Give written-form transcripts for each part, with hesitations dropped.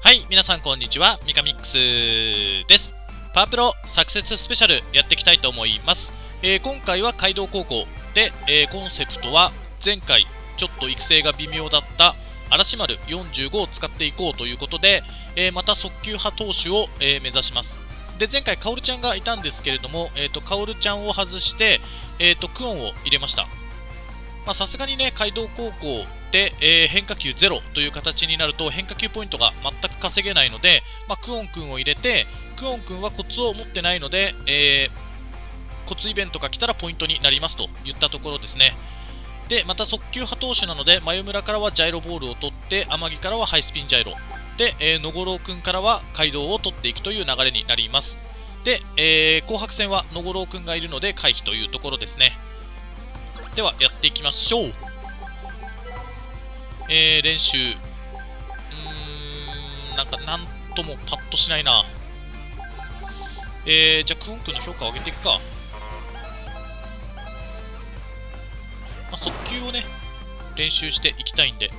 はい、皆さんこんにちは、ミカミックスです。パワープロサクセススペシャルやっていきたいと思います。今回は街道高校で、コンセプトは前回ちょっと育成が微妙だった嵐丸45を使っていこうということで、また速球派投手を、目指します。で、前回カオルちゃんがいたんですけれども、カオルちゃんを外して、クオンを入れました。さすがにね、街道高校で、変化球ゼロという形になると変化球ポイントが全く稼げないので、クオン君を入れて、クオン君はコツを持ってないので、コツイベントが来たらポイントになりますといったところですね。で、また速球派投手なので、眉村からはジャイロボールを取って、天城からはハイスピンジャイロで、野五郎君からは街道を取っていくという流れになります。で、紅白戦は野五郎君がいるので回避というところですね。ではやっていきましょう。練習なんともパッとしないな。じゃあクオン君の評価を上げていくか。速球をね練習していきたいんで。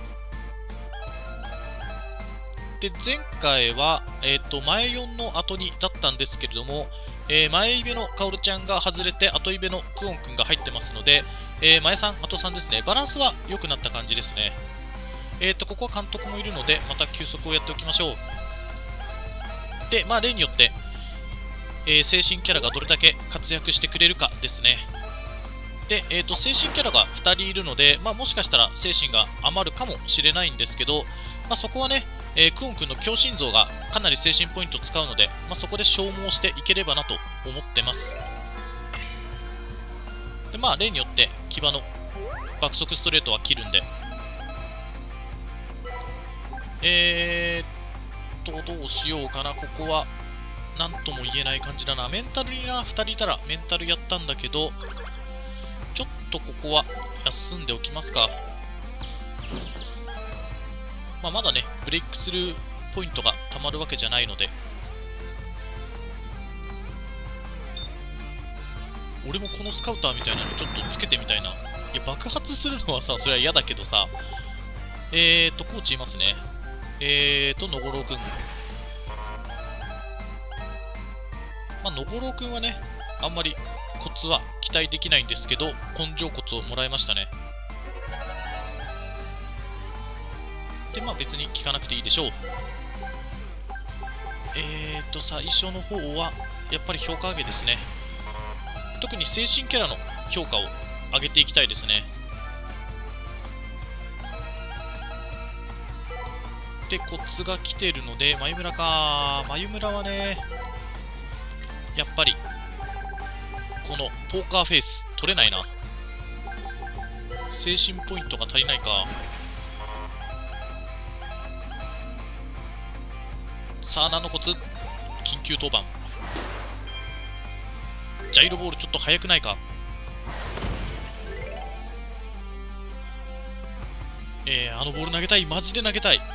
で、前回は、前4の後2だったんですけれども、前イベのカオルちゃんが外れて後イベのクオン君が入ってますので、前3、後3ですね。バランスは良くなった感じですね。ここは監督もいるので、また休息をやっておきましょう。で、例によって、精神キャラがどれだけ活躍してくれるかですね。で、精神キャラが2人いるので、もしかしたら精神が余るかもしれないんですけど、そこはね、クオン君の強心臓がかなり精神ポイントを使うので、そこで消耗していければなと思ってます。で、例によって騎馬の爆速ストレートは切るんで、どうしようかな。ここは何とも言えない感じだな。メンタルに2人いたらメンタルやったんだけど、ちょっとここは休んでおきますか。まだねブレイクスルーポイントがたまるわけじゃないので、俺もこのスカウターみたいなのちょっとつけてみたいな。いや、爆発するのはさ、それは嫌だけどさ。コーチいますね。野五郎くん。野五郎くんはね、あんまりコツは期待できないんですけど、根性コツをもらいましたね。で、別に聞かなくていいでしょう。最初の方は、やっぱり評価上げですね。特に精神キャラの評価を上げていきたいですね。で、コツが来てるので、眉村か。眉村はね、やっぱり、このポーカーフェイス、取れないな。精神ポイントが足りないか。さあ、何のコツ？緊急登板。ジャイロボールちょっと速くないか。あのボール投げたい。マジで投げたい。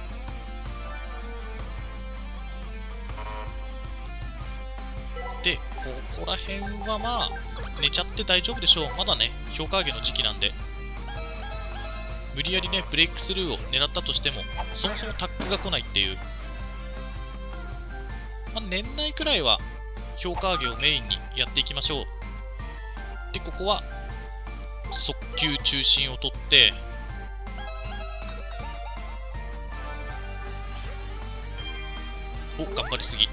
で、ここら辺は寝ちゃって大丈夫でしょう。まだね、評価上げの時期なんで。無理やりね、ブレイクスルーを狙ったとしても、そもそもタックが来ないっていう。年内くらいは評価上げをメインにやっていきましょう。で、ここは速球中心を取って、頑張りすぎ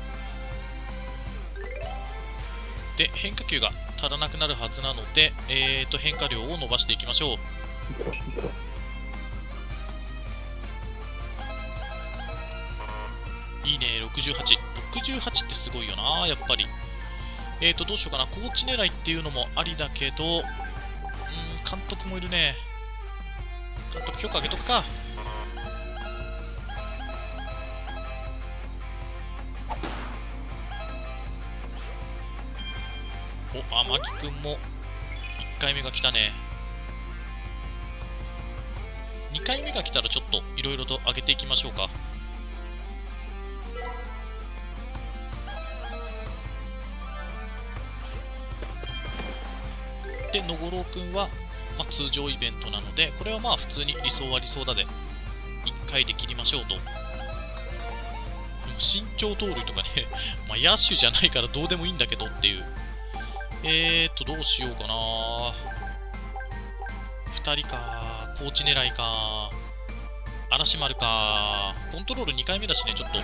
で、変化球が足らなくなるはずなので、変化量を伸ばしていきましょう。いいね、68ってすごいよな、やっぱり。どうしようかな。コーチ狙いっていうのもありだけど、監督もいるね。監督評価上げとくか。天城くんも1回目が来たね。2回目が来たらちょっといろいろと上げていきましょうか。で、野五郎くんは、通常イベントなので、これは普通に理想は理想だで1回で切りましょうと。 身長盗塁とかねまあ野手じゃないからどうでもいいんだけどっていう。どうしようかな。2人か、コーチ狙いか、嵐丸か。コントロール2回目だしね、ちょっと。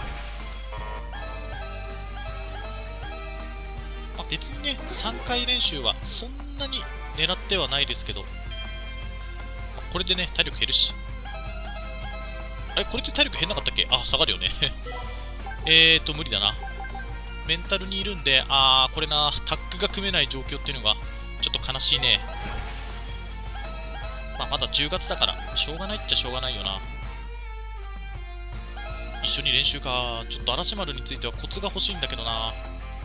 まあ、別にね、3回練習はそんなに狙ってはないですけど、まあ、これでね、体力減るし。あれ、これって体力減んなかったっけ？あ、下がるよね無理だな。メンタルにいるんで、これな、タッグが組めない状況っていうのが、ちょっと悲しいね。まあ、まだ10月だから、しょうがないっちゃしょうがないよな。一緒に練習か。ちょっと嵐丸についてはコツが欲しいんだけどな。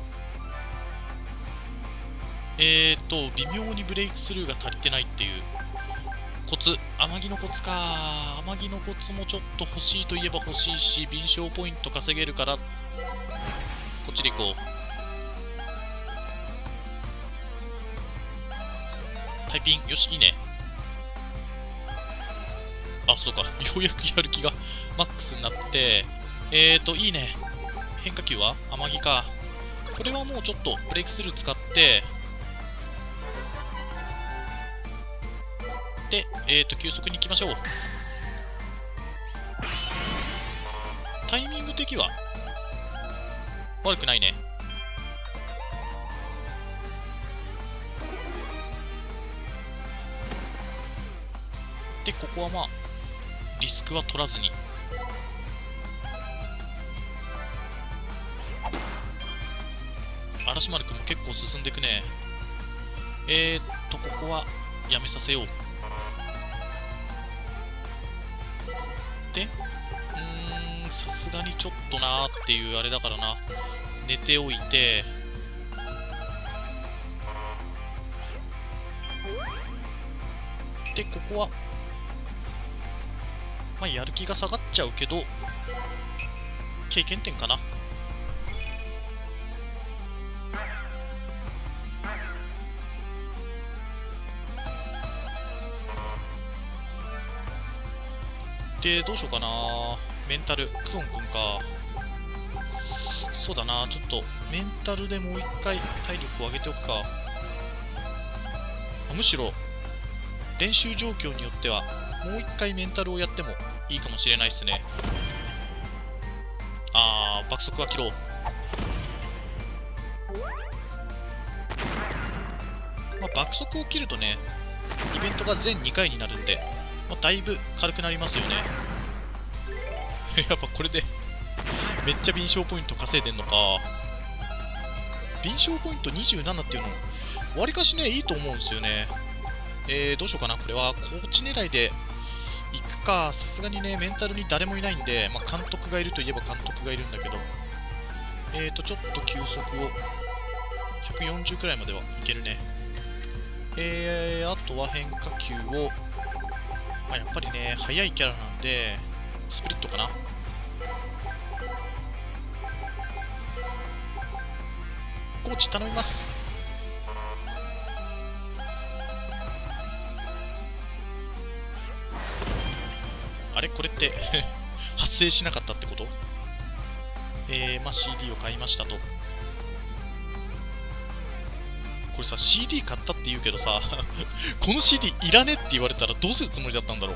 微妙にブレイクスルーが足りてないっていう。コツ、天城のコツか。天城のコツもちょっと欲しいといえば欲しいし、敏捷ポイント稼げるから、こっちでいこう。タイピン、よし、いいね。あ、そうか。ようやくやる気がマックスになって、いいね。変化球は天城か。これはもうちょっとブレイクスルー使って、で、急速に行きましょう。タイミング的は悪くないね。で、ここはまあ、リスクは取らずに。嵐丸くんも結構進んでいくね。ここはやめさせよう。で、さすがにちょっとなーっていうあれだからな。寝ておいて、で、ここは、まあ、やる気が下がっちゃうけど、経験点かな。で、どうしようかな。メンタル、クオンくんか。そうだな、ちょっと、メンタルでもう一回体力を上げておくか。むしろ、練習状況によっては、もう一回メンタルをやってもいいかもしれないですね。爆速は切ろう。まあ、爆速を切るとね、イベントが全2回になるんで、まあ、だいぶ軽くなりますよね。やっぱこれでめっちゃ敏捷ポイント稼いでんのか。敏捷ポイント27っていうのわりかしねいいと思うんですよね。どうしようかな。これはコーチ狙いで行くか。さすがにねメンタルに誰もいないんで、まあ、監督がいるといえば監督がいるんだけど、ちょっと球速を140くらいまではいけるね。あとは変化球を、まあ、やっぱりね速いキャラなんでスプリットかな。コーチ頼みます。あれこれって発生しなかったってこと？まあ CD を買いましたと。これさ CD 買ったって言うけどさこの CD いらねって言われたらどうするつもりだったんだろう。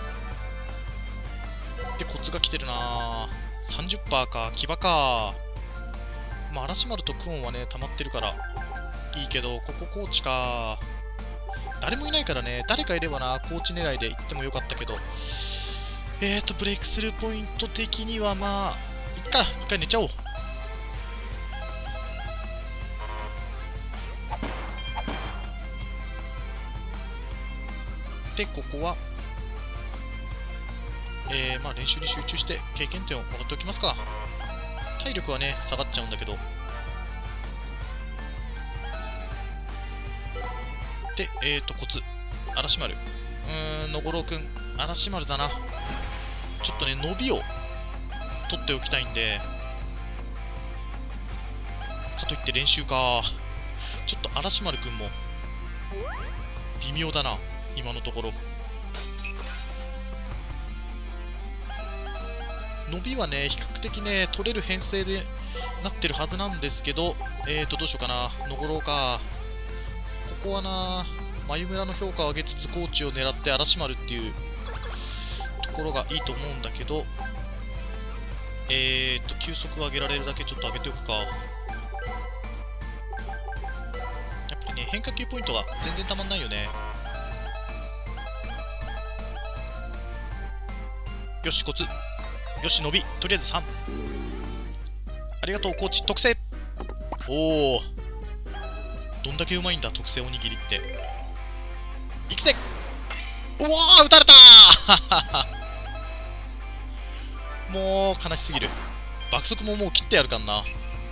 でコツが来てるな。 30% か。騎馬か。まあ嵐丸とクオンはね溜まってるからいいけど、ここコーチか。誰もいないからね、誰かいればなコーチ狙いで行ってもよかったけど、ブレイクスルーポイント的にはまあいっか、一回寝ちゃおう。でここはまあ練習に集中して経験点をもらっておきますか。体力はね下がっちゃうんだけど。でコツ嵐丸、のごろうくん嵐丸だな。ちょっとね伸びを取っておきたいんで、かといって練習か。ちょっと嵐丸くんも微妙だな今のところ。 伸びはね比較的ね取れる編成でなってるはずなんですけど、どうしようかな。登ろうか。ここはな、眉村の評価を上げつつ高知を狙って嵐丸っていうところがいいと思うんだけど、球速を上げられるだけちょっと上げておくか。やっぱりね、変化球ポイントが全然たまんないよね。よし、コツ。よし、伸び。とりあえず3。ありがとう、コーチ。特製。おお。どんだけうまいんだ、特製おにぎりって。いくぜ。うわー、撃たれたーもう、悲しすぎる。爆速ももう切ってやるかんな。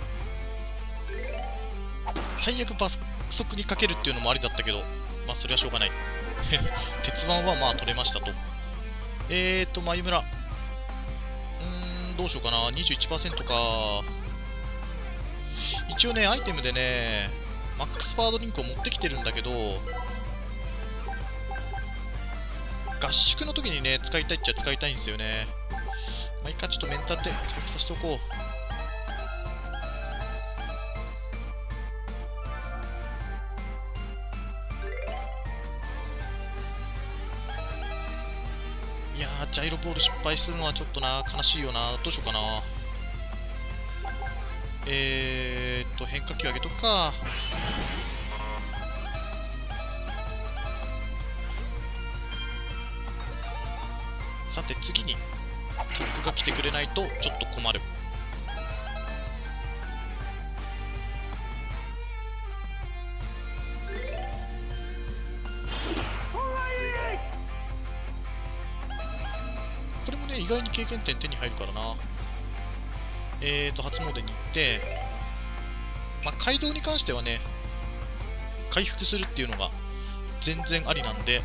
最悪爆速にかけるっていうのもありだったけど、まあ、それはしょうがない。鉄腕はまあ取れましたと。眉村。どうしようかな。21% か。一応ね、アイテムでね、マックスパードリンクを持ってきてるんだけど、合宿の時にね、使いたいっちゃ使いたいんですよね。まあ、いいか、ちょっとメンタルで回復させておこう。いやー、ジャイロボール失敗するのはちょっとな、悲しいよな。どうしようかな。変化球上げとくか。さて次にタッグが来てくれないとちょっと困る。これもね意外に経験点手に入るからな。初詣に行って、まあ、街道に関してはね回復するっていうのが全然ありなんで、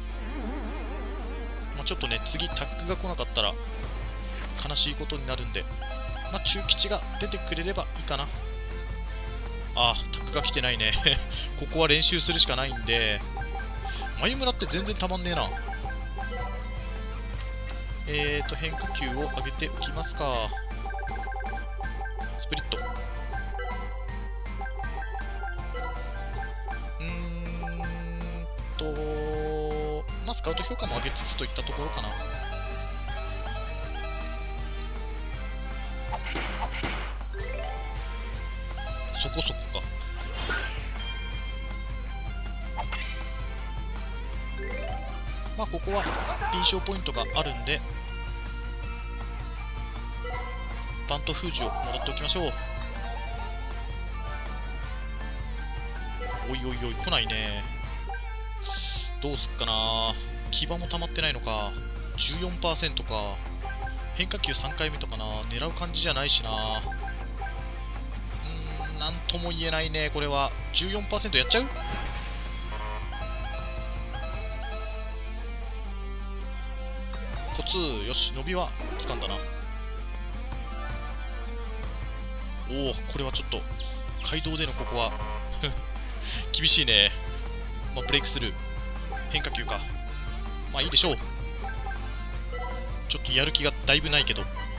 まあ、ちょっとね次タッグが来なかったら悲しいことになるんで、まあ、中吉が出てくれればいいかな。ああ、タッグが来てないねここは練習するしかないんで、眉村って全然たまんねえな。変化球を上げておきますか。スプリット。まあ、スカウト評価も上げつつといったところかな。そこそこか。まあここは臨床ポイントがあるんでバント封じをもらっておきましょう。おいおいおい、来ないね。どうすっかな。牙も溜まってないのか。 14% か。変化球3回目とかな。狙う感じじゃないしな。なんとも言えないね。これは 14% やっちゃう。コツ。よし、伸びは掴んだな。おお、これはちょっと街道でのここは厳しいね。まあ、ブレイクスルー変化球か。まあいいでしょう。ちょっとやる気がだいぶないけど、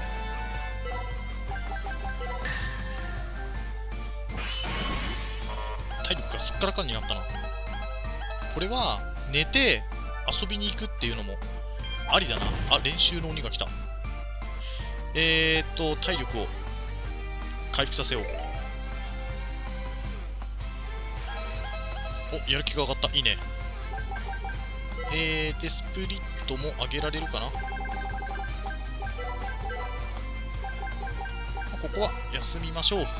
体力がすっからかんになったな。これは寝て遊びに行くっていうのもありだな。あ、練習の鬼が来た。体力を回復させよう。お、やる気が上がった。いいね。で、スプリットも上げられるかな。ここは休みましょう。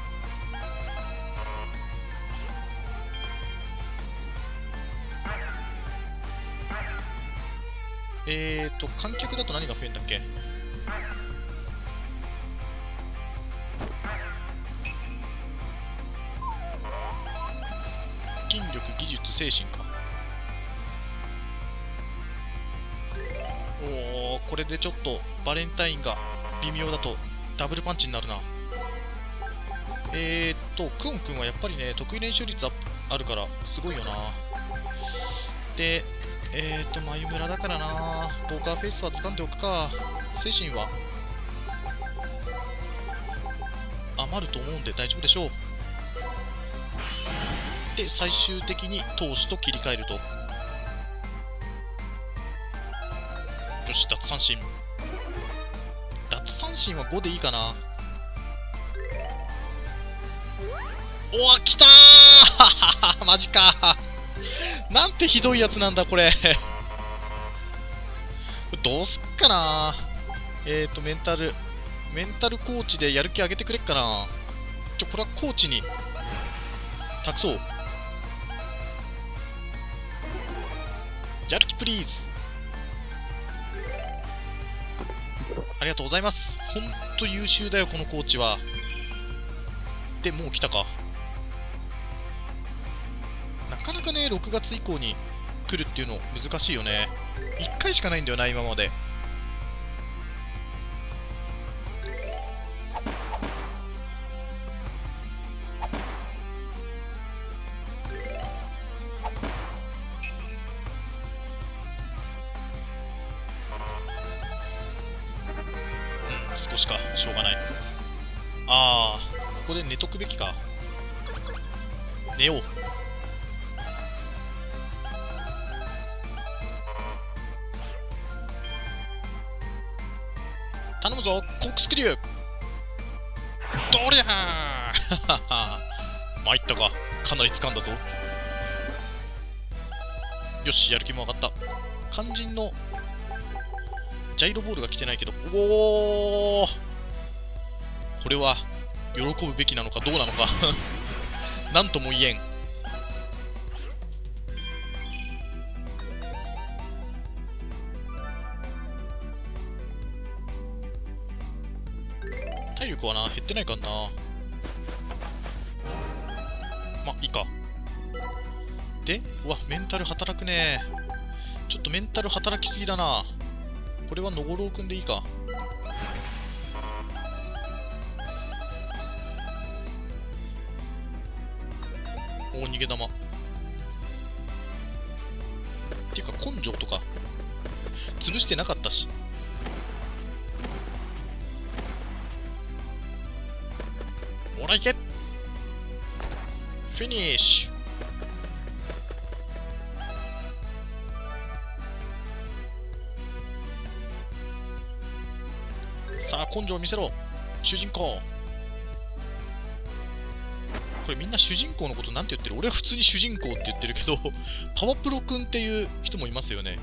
観客だと何が増えんだっけ。筋力、技術、精神か。おお、これでちょっとバレンタインが微妙だとダブルパンチになるな。クオン君はやっぱりね得意練習率あるからすごいよな。で眉村だからな。ポーカーフェイスは掴んでおくか。精神は余ると思うんで大丈夫でしょう。で最終的に投手と切り替えると、よし奪三振。奪三振は5でいいかな。おわ、来たーマジかーなんてひどいやつなんだこれどうすっかな。メンタルコーチでやる気上げてくれっかな。これはコーチに託そう。やる気プリーズ。ありがとうございます。ほんと優秀だよこのコーチは。でもう来たか。なかなかね6月以降に来るっていうの難しいよね。1回しかないんだよな今まで。少しかしょうがない。ああここで寝とくべきか。寝よう。頼むぞコックスクリュー。どりゃー参ったか。かなり掴んだぞ。よしやる気も上がった。肝心のジャイロボールが来てないけど、おおこれは喜ぶべきなのかどうなのかなんとも言えん。体力はな減ってないからな。まいいか。でうわメンタル働くね。ちょっとメンタル働きすぎだな。これは野五郎くんでいいか。おお逃げ玉っていうか根性とか潰してなかったし。ほらいけフィニッシュ。さあ根性を見せろ主人公。これみんな主人公のことなんて言ってる。俺は普通に主人公って言ってるけどパワプロくんっていう人もいますよね。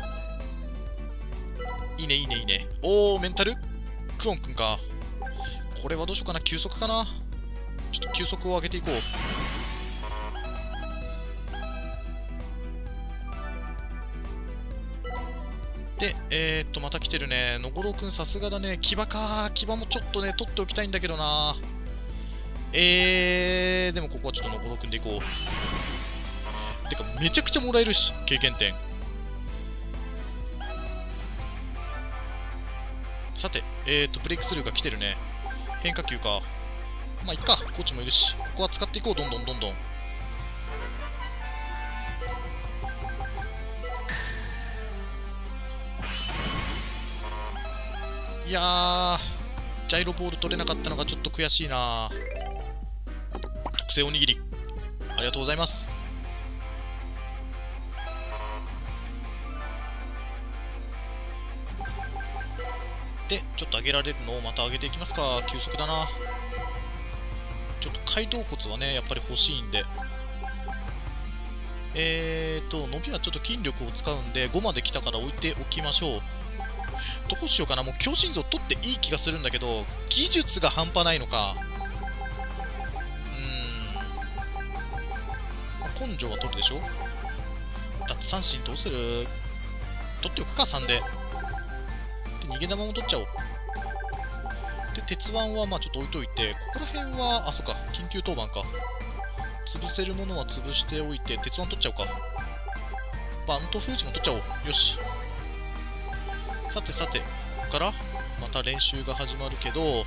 いいねいいねいいね。おーメンタルクオンくんか。これはどうしようかな。球速かな。ちょっと球速を上げていこう。で、また来てるね。のごろくんさすがだね。牙か。牙もちょっとね、取っておきたいんだけどな。でもここはちょっとのごろくんでいこう。てか、めちゃくちゃもらえるし、経験点。さて、ブレイクスルーが来てるね。変化球か。まあ、いっか。コーチもいるし。ここは使っていこう。どんどんどんどん。いやー、ジャイロボール取れなかったのがちょっと悔しいな。特製おにぎりありがとうございます。でちょっと上げられるのをまた上げていきますか。急速だな。ちょっと街道骨はねやっぱり欲しいんで、伸びはちょっと筋力を使うんで5まで来たから置いておきましょう。どうしようかな。もう強心臓取っていい気がするんだけど技術が半端ないのか。根性は取るでしょ。奪三振どうする。取っておくか3で。逃げ玉も取っちゃおう。で鉄腕はまあちょっと置いといて、ここら辺はあそっか緊急当番か。潰せるものは潰しておいて鉄腕取っちゃおうか。バント封じも取っちゃおう。よし。さてさてここからまた練習が始まるけど、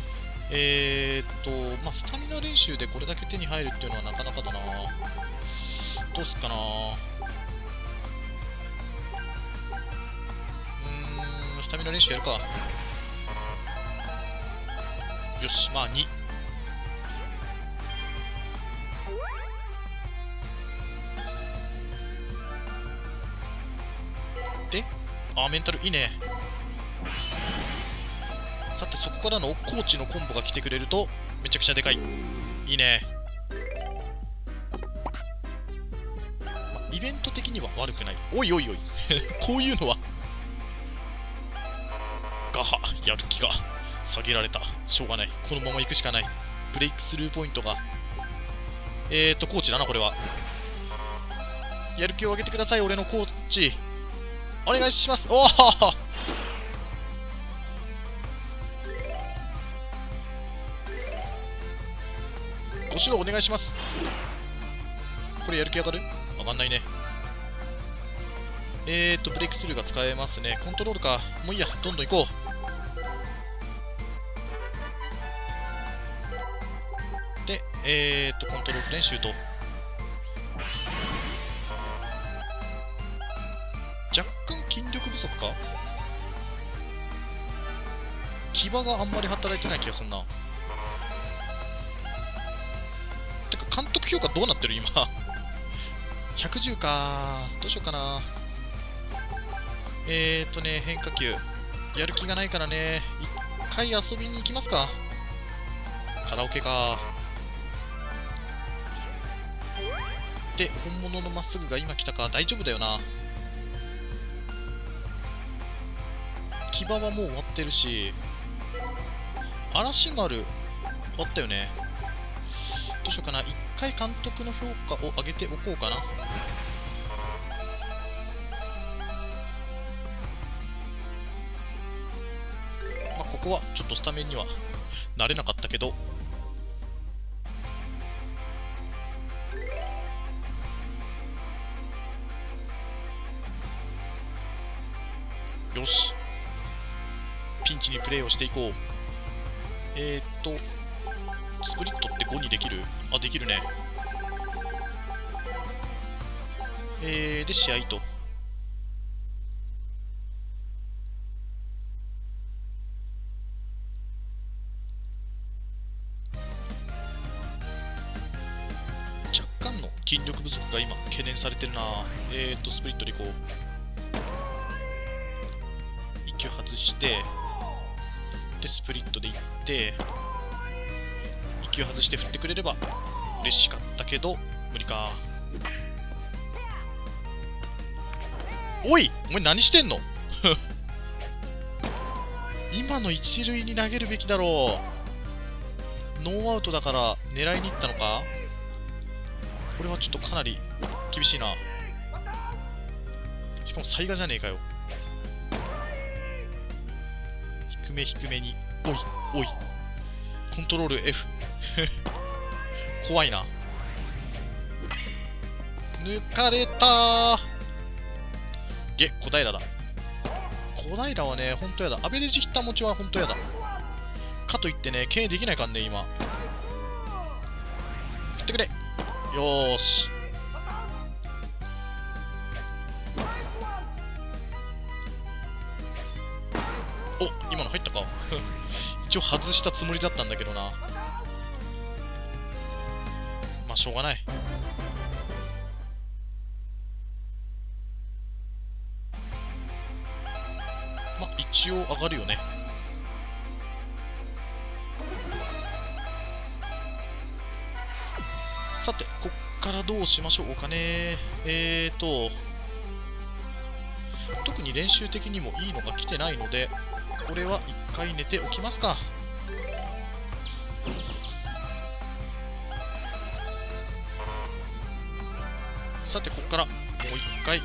まあスタミナ練習でこれだけ手に入るっていうのはなかなかだな。どうすっかな。スタミナ練習やるか。よし、まあ2 メンタルいいね。さて、そこからのコーチのコンボが来てくれるとめちゃくちゃでかい。いいね。イベント的には悪くない。おいおいおいこういうのはガハ、やる気が下げられた。しょうがない、このまま行くしかない。ブレイクスルーポイントがコーチだな。これはやる気を上げてください、俺のコーチ。お願いします。おお、ご指導お願いします。これやる気上がる？上がんないね。ブレイクスルーが使えますね。コントロールか。もういいや、どんどん行こう。で、コントロール練習と。若干筋力不足か？牙があんまり働いてない気がするな。てか、監督評価どうなってる今110か。どうしようかな。変化球。やる気がないからね。一回遊びに行きますか。カラオケか。で、本物のまっすぐが今来たか。大丈夫だよな。牙はもう終わってるし、嵐丸終わったよね。どうしようかな。一回監督の評価を上げておこうかな。ここはちょっとスタメンにはなれなかったけど、よし、ピンチにプレーをしていこう。スプリットって5にできる？あ、できるね。で、試合と。若干の筋力不足が今懸念されてるな。スプリットでいこう。1球外して、で、スプリットでいって、1球外して振ってくれれば嬉しかったけど、無理か。おい、お前何してんの今の一塁に投げるべきだろう。ノーアウトだから狙いに行ったのか。これはちょっとかなり厳しいな。しかもサイガじゃねえかよ。低め低めに。おいおい、コントロール F 怖いな。抜かれたー。小平だ。小平はね、ほんとやだ。アベレージヒッター持ちはほんとやだ。かといってね、経営できないかんね、今。振ってくれ。よーし。お、今の入ったか一応外したつもりだったんだけどな。まあ、しょうがない。まあ、一応上がるよね。さて、こっからどうしましょうかね。特に練習的にもいいのが来てないので、これは一回寝ておきますか。さて、ここからもう一回。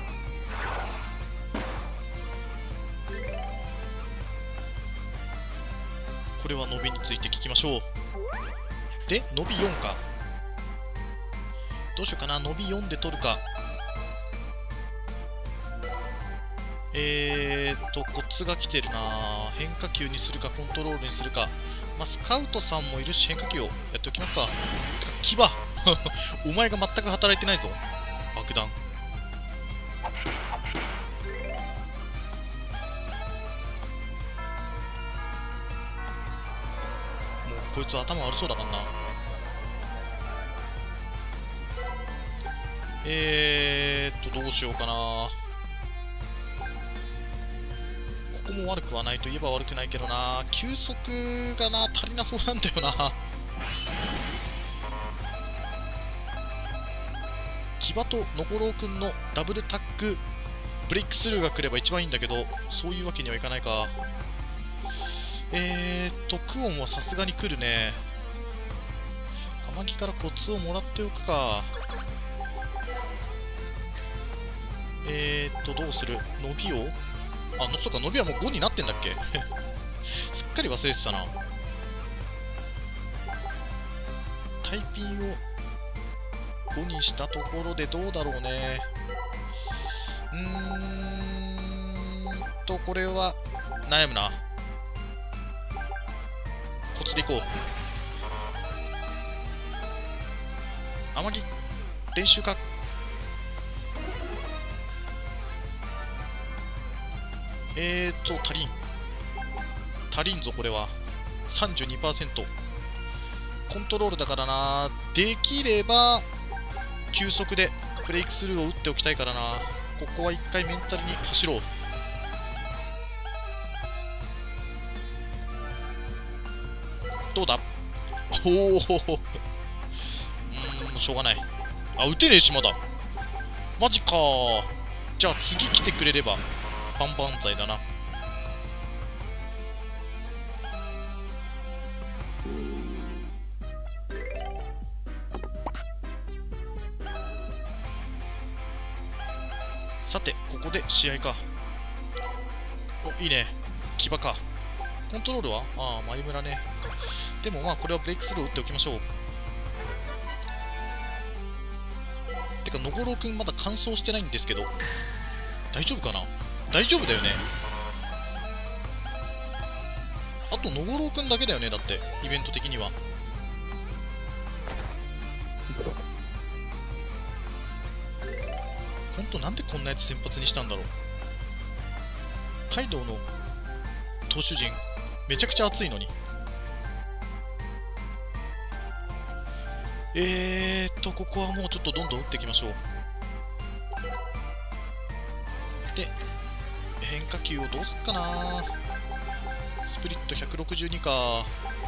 これは伸びについて聞きましょう。で、伸び4か。どうしようかな。伸び4で取るか。コツが来てるな。変化球にするかコントロールにするか。まあ、スカウトさんもいるし変化球をやっておきますか。牙お前が全く働いてないぞ、爆弾。もうこいつ頭悪そうだからな。どうしようかな。 こも悪くはないといえば悪くないけどな。球速がな、足りなそうなんだよな。騎馬とのごろうくんのダブルタックブレイクスルーが来れば一番いいんだけど、そういうわけにはいかないか。クオンはさすがに来るね。天城からコツをもらっておくか。どうする？伸びをそうか、伸びはもう5になってんだっけすっかり忘れてたな。タイピンを5にしたところでどうだろうね。これは悩むな。コツでいこう。天城練習か。足りんぞ、これは。32%。コントロールだからな。できれば、急速でブレイクスルーを打っておきたいからな。ここは一回メンタルに走ろう。どうだ？おお、しょうがない。打てねえし、まだ。マジかー。じゃあ次来てくれれば、バンバン剤だな。さて、ここで試合か。いいね。騎馬か。コントロールは眉村ね。でもこれはブレイクスルーを打っておきましょう。てか、のごろうくんまだ完走してないんですけど、大丈夫かな？大丈夫だよね。あと、のごろうくんだけだよね、だって、イベント的には。ほんと、なんでこんなやつ先発にしたんだろう。カイドウの投手陣、めちゃくちゃ熱いのに。ここはもうちょっとどんどん打っていきましょう。で、変化球をどうすっかな。スプリット162か。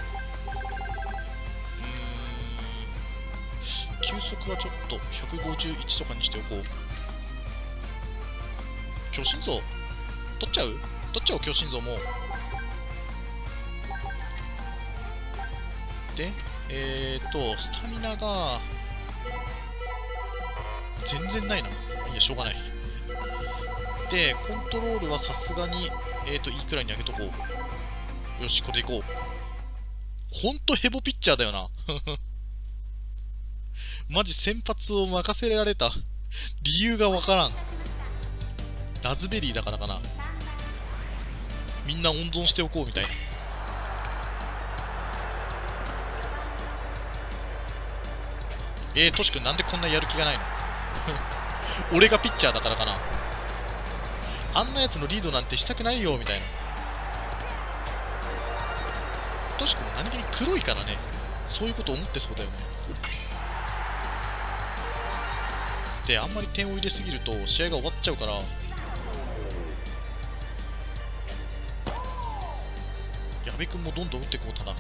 球速はちょっと151とかにしておこう。強心臓取っちゃう？取っちゃおう、強心臓も。で、スタミナが全然ないな。いや、しょうがない。で、コントロールはさすがに、いいくらいに上げとこう。よし、これでいこう。ほんとヘボピッチャーだよな。マジ先発を任せられた理由がわからん。ラズベリーだからかな。みんな温存しておこうみたいな。トシ君なんでこんなやる気がないの？俺がピッチャーだからかな。あんなやつのリードなんてしたくないよみたいな。トシ君も何気に黒いからね、そういうこと思ってそうだよね。で、あんまり点を入れすぎると試合が終わっちゃうから。矢部君もどんどん打っていこう。ただ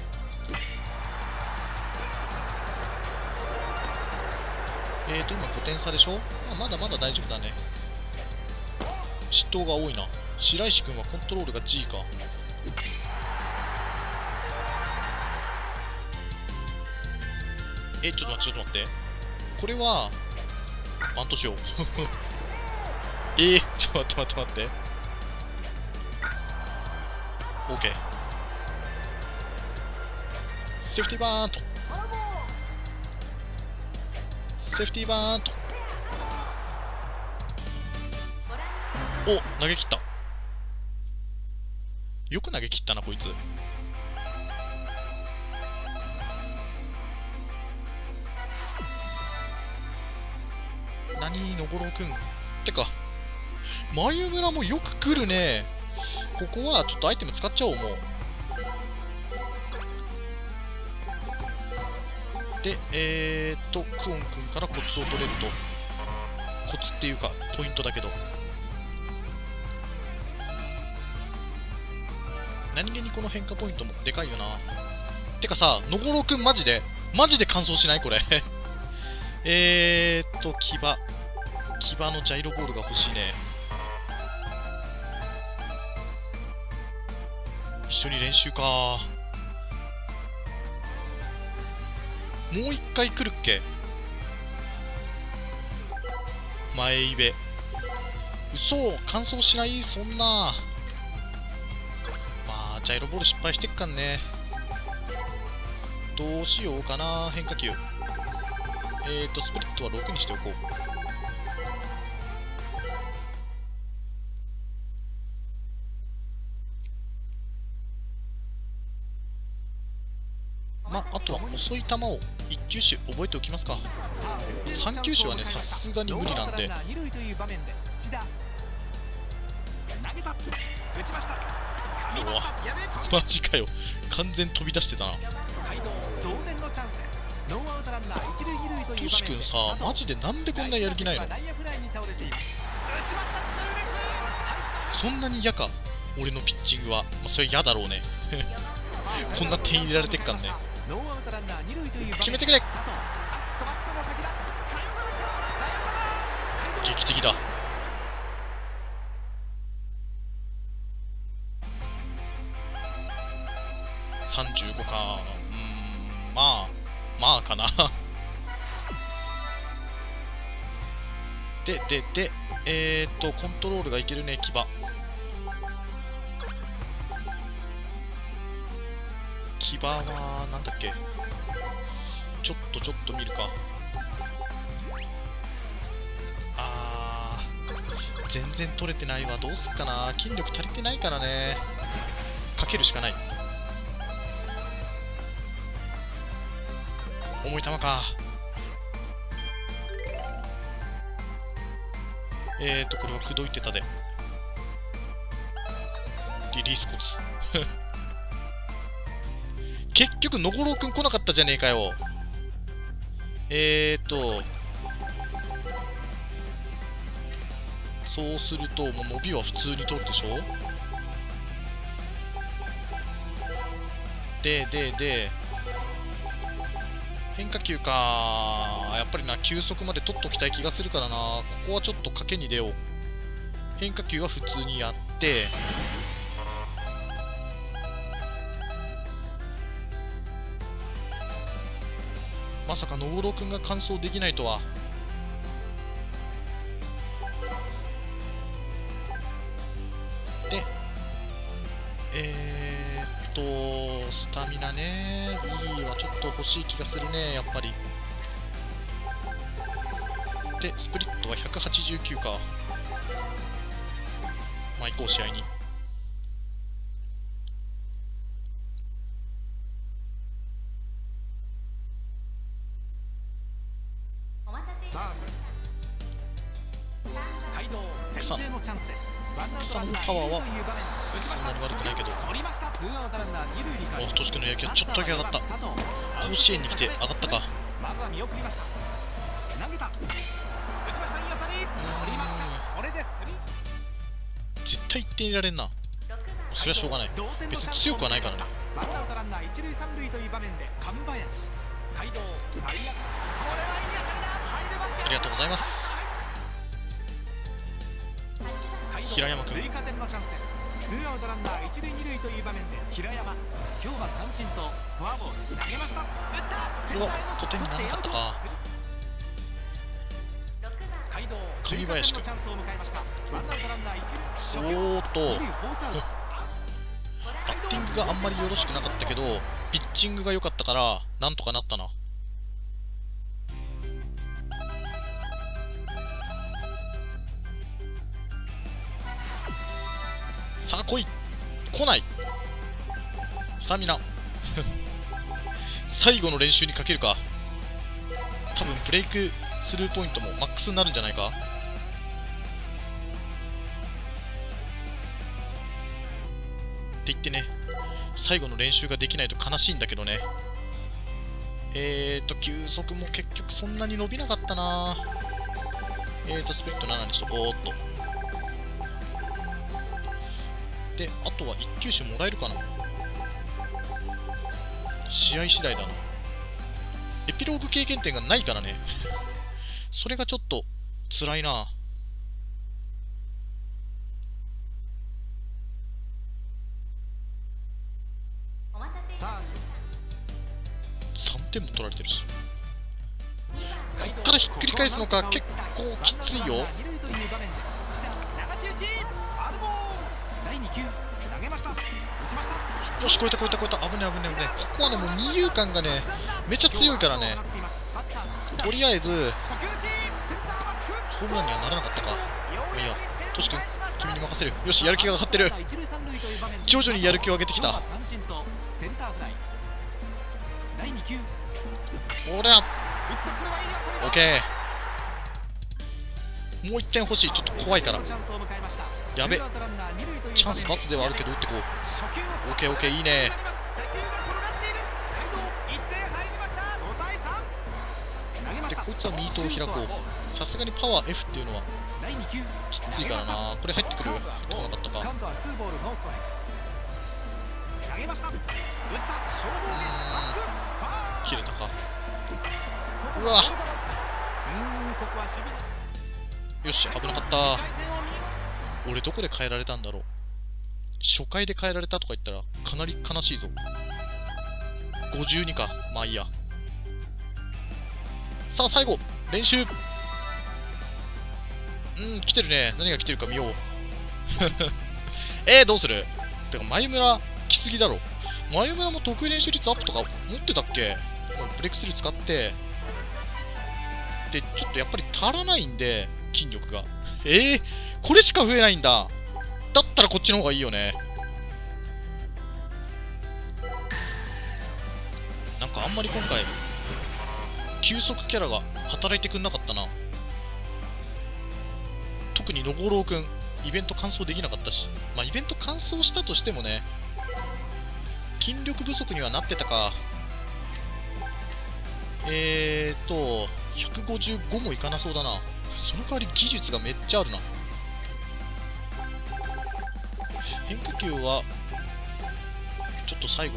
今5点差でしょ。まだまだ大丈夫だね。失投が多いな。白石君はコントロールが G か。ちょっと待って、これはバントしよう。ちょっと待って。OK。セーフティーバーント。セーフティーバーント。お、投げ切った。よく投げ切ったな、こいつ。何、のごろうくん。てか、眉村もよく来るね。ここはちょっとアイテム使っちゃおう、もう。で、クオン君からコツを取れると。コツっていうか、ポイントだけど。 何気にこの変化ポイントもでかいよな。てかさ、のごろくんマジで完走しないこれ騎馬のジャイロボールが欲しいね。一緒に練習か。もう一回来るっけ。前イベ嘘、完走しない。そんなまあジャイロボール失敗してっかんね。どうしようかな。変化球スプリットは6にしておこう。あとは遅い球を1球種覚えておきますか。3球種はねさすがに無理なんで。うわマジかよ、完全飛び出してたな。トシ君さ、マジでなんでこんなやる気ないの。そんなに嫌か俺のピッチングは。それ嫌だろうねこんな点入れられてっからね。決めてくれ。劇的だ。35か。まあかなでコントロールがいけるね。騎馬はなんだっけ。ちょっと見るか。全然取れてないわ。どうすっかな。筋力足りてないからね。かけるしかない。重い球か。これは口説いてたで。リリースコツ結局のごろうくん来なかったじゃねえかよ。そうするともう伸びは普通に取るでしょ。で変化球か。やっぱりな、球速まで取っときたい気がするからな。ここはちょっと賭けに出よう。変化球は普通にやって、まさかのごろうくんが完走できないとは。でスタミナね。いいはちょっと欲しい気がするね、やっぱり。でスプリットは189か。まあ行こう、試合に。草のパワーはそんなに悪くないけど。トシ君の野球はちょっとだけ上がった。甲子園に来て上がったか。絶対1点入れられんな。それはしょうがない。別に強くはないからね。ありがとうございます。平山君。これは5点にならなかったか。上林君。おーっとバッティングがあんまりよろしくなかったけどピッチングが良かったからなんとかなったな。さあ来い。来ない。スタミナ最後の練習にかけるか。多分ブレイクスルーポイントもマックスになるんじゃないか。って言ってね、最後の練習ができないと悲しいんだけどね。球速も結局そんなに伸びなかったな。スプリット7にしとこうっと。 で、あとは1球種もらえるかな。試合次第だな。エピローグ経験点がないからね。それがちょっと辛いな。3点も取られてるし、こっからひっくり返すのか結構きついよ。よし、超えた超えた超えた。危ね危ね危ね。ここはね、もう二遊間がねめっちゃ強いからね。とりあえずホームランにはならなかったか。まあいいや、トシ君君に任せる。よし、やる気が上がってる。徐々にやる気を上げてきた。おら、オッケー。もう1点欲しい。ちょっと怖いから。やべ、チャンス罰ではあるけど打ってこう。オッケーオッケー、いいね。で、こいつはミートを開こう。さすがにパワー F っていうのはきついからな。これ入ってくる。入ってこなかったか。切れたか。うわ、よし、危なかった。俺どこで変えられたんだろう。初回で変えられたとか言ったらかなり悲しいぞ。52か。まあいいや。さあ最後練習。来てるね。何が来てるか見よう。どうする。てか眉村来すぎだろ。眉村も得意練習率アップとか持ってたっけ。ブレイクスルー使ってで、ちょっとやっぱり足らないんで筋力が。これしか増えないんだ。だったらこっちの方がいいよね。なんかあんまり今回急速キャラが働いてくんなかったな。特にのごろうくんイベント完走できなかったし、まあイベント完走したとしてもね、筋力不足にはなってたか。155もいかなそうだな。その代わり技術がめっちゃあるな。変化球はちょっと最後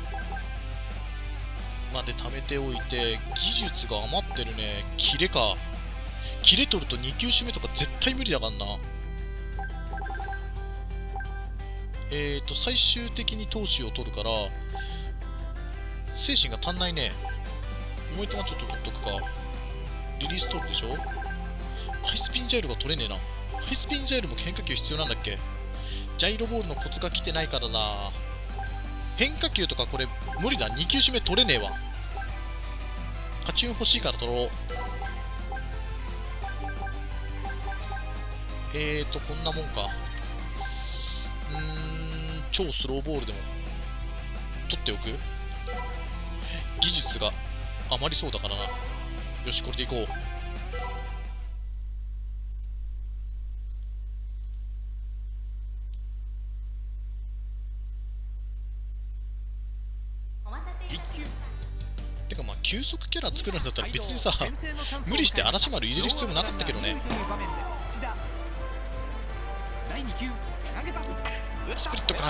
まで貯めておいて、技術が余ってるね。キレか。キレ取ると2球種目とか絶対無理だからな。最終的に投手を取るから精神が足んないね。もう一球ちょっと取っとくか。リリース取るでしょ。ハイスピンジャイルが取れねえな。ハイスピンジャイルも変化球必要なんだっけ。ジャイロボールのコツが来てないからな。変化球とかこれ無理だ。2球種目取れねえわ。カチューン欲しいから取ろう。こんなもんか。超スローボールでも取っておく。技術が余りそうだからな。よし、これでいこう。てかまあ急速キャラ作るんだったら別にさ、無理して嵐丸入れる必要もなかったけどね。スプリットかよ。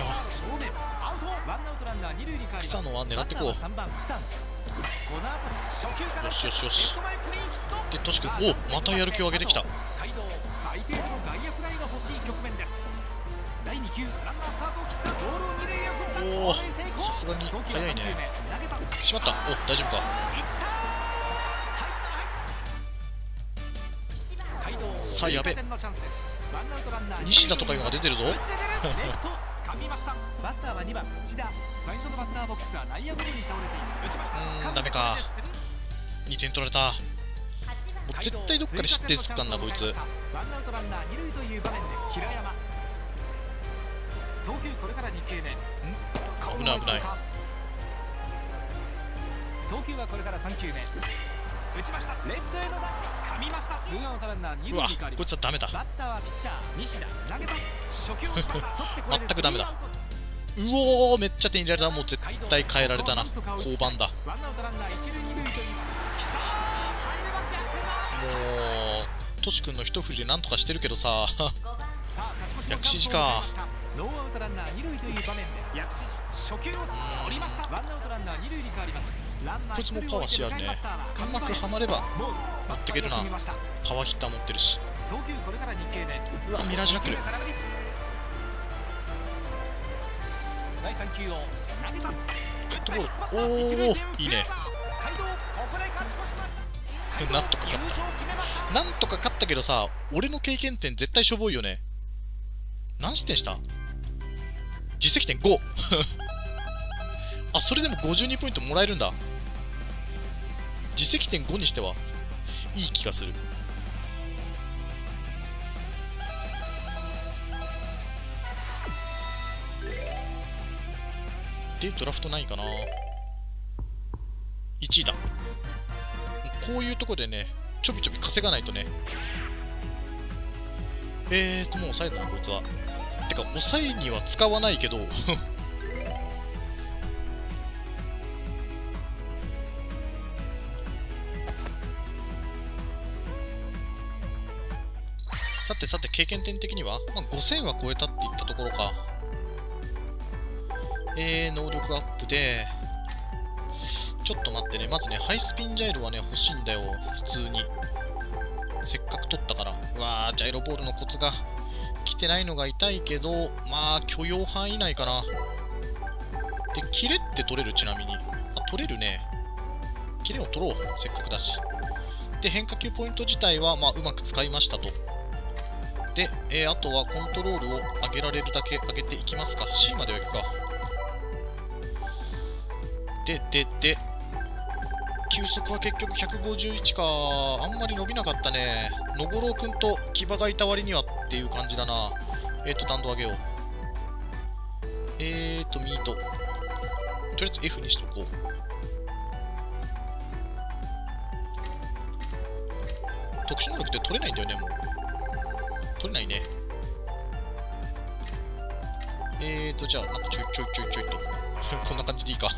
草野は狙ってこう。よしよしよし。で、トシ君、またやる気を上げてきた。おお、さすがに早いね。しまった。大丈夫か。さあ、やべ。西田とか今が出てるぞ。ダメか。2点取られた。もう絶対どっかで失点すっかんな、こいつ。危ない危ない。投球はこれから3球目。打ちました。レフトへの掴みました。ツーアウトランナー2塁に変わります。うわ、こいつはダメだ。バッターはピッチャー西田。投げた。初球を打ちました。全くダメだ。うおー、めっちゃ手に入れられた。もう絶対変えられたな。降板だ。もうトシ君の一振りでなんとかしてるけどさ。薬師寺か。 ノーアウトランナー二塁という場面で薬師寺初球を取りました。ワンアウトランナー二塁に変わります。ランナーこいつもパワーしあるね。うまくはまれば持ってけるな。パワーヒッター持ってるし。 投球これから2球目。 うわ、ミラージュナックル。 第3球を投げた。 カットボール。おお、いいね。なんとか勝った。なんとか勝ったけどさ、俺の経験点絶対しょぼいよね。何失点した？実績点5。あ、それでも52ポイントもらえるんだ。実績点5にしてはいい気がする。で、ドラフトないかな。1位だ。こういうとこでね、ちょびちょび稼がないとね。もう抑えだな、こいつは。てか、抑えには使わないけど。さてさて、経験点的には、5000は超えたっていったところか。能力アップで、ちょっと待ってね、まずね、ハイスピンジャイロはね、欲しいんだよ、普通に。せっかく取ったから。うわー、ジャイロボールのコツが来てないのが痛いけど、まあ、許容範囲内かな。で、キレって取れる、ちなみに。あ、取れるね。キレを取ろう、せっかくだし。で、変化球ポイント自体は、まあ、うまく使いましたと。で、あとはコントロールを上げられるだけ上げていきますか。C まではいくか。で、球速は結局151か。あんまり伸びなかったね。野五郎くんと騎馬がいた割にはっていう感じだな。弾道上げよう。ミート。とりあえず F にしとこう。特殊能力って取れないんだよね、もう。取れないね。じゃあ、なんかちょいと。こんな感じでいいか。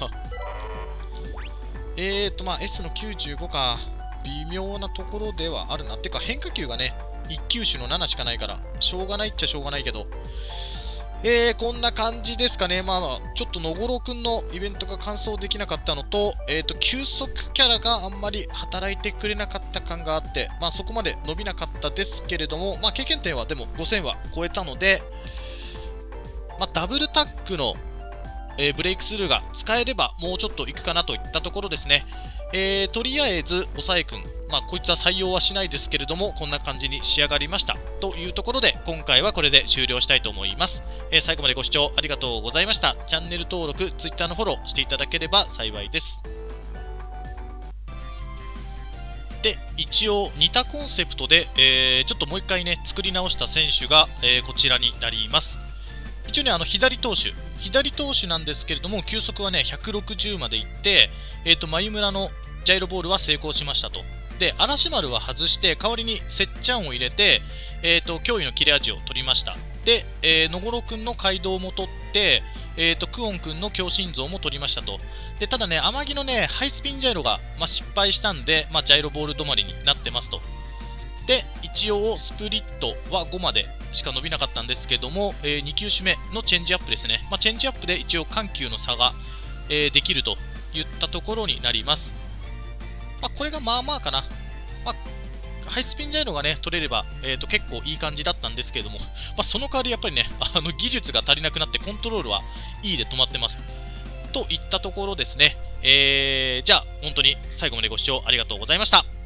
まあ S の95か。微妙なところではあるな。てか変化球がね、1球種の7しかないから、しょうがないっちゃしょうがないけど。こんな感じですかね。まあ、ちょっと野五郎くんのイベントが完走できなかったのと、球速キャラがあんまり働いてくれなかった感があって、まあそこまで伸びなかったですけれども、まあ経験点はでも5000は超えたので、まあダブルタックのブレイクスルーが使えればもうちょっといくかなといったところですね。とりあえず、抑えくん、まあ、こいつは採用はしないですけれども、こんな感じに仕上がりました。というところで、今回はこれで終了したいと思います。最後までご視聴ありがとうございました。チャンネル登録、Twitter のフォローしていただければ幸いです。で、一応似たコンセプトで、ちょっともう一回ね、作り直した選手が、こちらになります。一応ね、左投手なんですけれども、球速はね、160までいって、眉村のジャイロボールは成功しましたと。で、嵐丸は外して、代わりにせっちゃんを入れて、驚異の切れ味を取りました。で、野五郎くんの街道も取って、クオンくんの強心臓も取りましたと。で、ただね、天城のね、ハイスピンジャイロが、失敗したんで、ジャイロボール止まりになってますと。で、一応スプリットは5までしか伸びなかったんですけども、2球種目のチェンジアップですね。チェンジアップで一応緩急の差が、できるといったところになります。これがまあまあかな。ハイスピンジャイロがね、取れれば、結構いい感じだったんですけれども、その代わりやっぱりね、技術が足りなくなってコントロールはいいで止まってます。といったところですね。じゃあ、本当に最後までご視聴ありがとうございました。